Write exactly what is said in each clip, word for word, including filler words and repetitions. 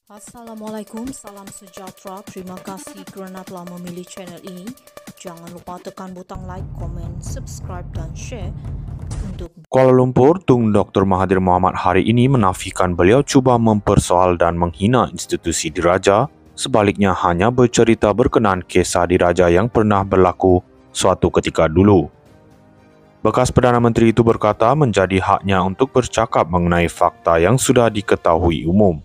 Assalamualaikum, salam sejahtera. Terima kasih kerana telah memilih channel ini. Jangan lupa tekan butang like, komen, subscribe dan share untuk Kuala Lumpur, Tun Doktor Mahathir Mohamad hari ini menafikan beliau cuba mempersoal dan menghina institusi diraja, sebaliknya hanya bercerita berkenaan kisah diraja yang pernah berlaku suatu ketika dulu. Bekas Perdana Menteri itu berkata menjadi haknya untuk bercakap mengenai fakta yang sudah diketahui umum.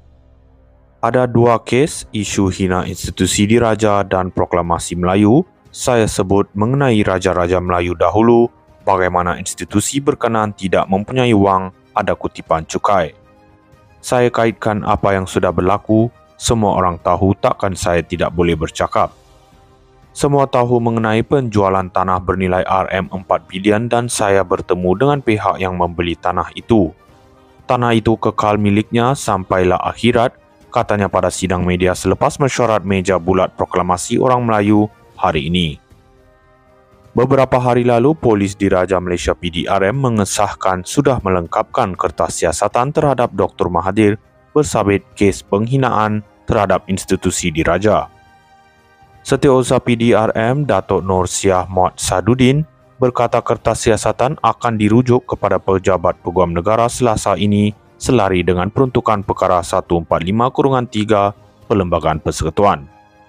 Ada dua kes, isu hina institusi diraja dan proklamasi Melayu. Saya sebut mengenai Raja-Raja Melayu dahulu, bagaimana institusi berkenaan tidak mempunyai wang, ada kutipan cukai. Saya kaitkan apa yang sudah berlaku, semua orang tahu takkan saya tidak boleh bercakap. Semua tahu mengenai penjualan tanah bernilai R M empat bilion dan saya bertemu dengan pihak yang membeli tanah itu. Tanah itu kekal miliknya sampailah akhirat, katanya pada sidang media selepas mesyuarat meja bulat proklamasi orang Melayu hari ini. Beberapa hari lalu, Polis Diraja Malaysia P D R M mengesahkan sudah melengkapkan kertas siasatan terhadap Doktor Mahathir bersabit kes penghinaan terhadap institusi diraja. Setiausaha P D R M Datuk Nur Syah Muhammad Sadudin berkata kertas siasatan akan dirujuk kepada pejabat peguam negara Selasa ini selari dengan peruntukan perkara seratus empat puluh lima tiga Perlembagaan Persekutuan.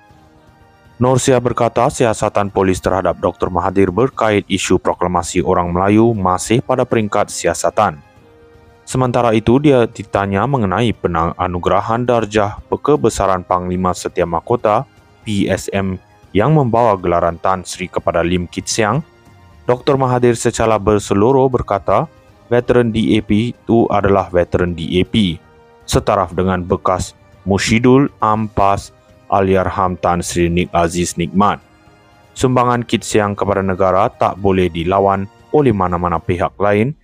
Nur Syah berkata siasatan polis terhadap Doktor Mahathir berkait isu proklamasi orang Melayu masih pada peringkat siasatan. Sementara itu, dia ditanya mengenai penganugerahan darjah Kebesaran Panglima Setia Mahkota P S M yang membawa gelaran Tan Sri kepada Lim Kit Siang. Doktor Mahathir secara berseluruh berkata, veteran D A P itu adalah veteran D A P, setaraf dengan bekas Mushidul Ampas Aliarham Tan Sri Nik Aziz Nikmat. Sumbangan Kit Siang kepada negara tak boleh dilawan oleh mana-mana pihak lain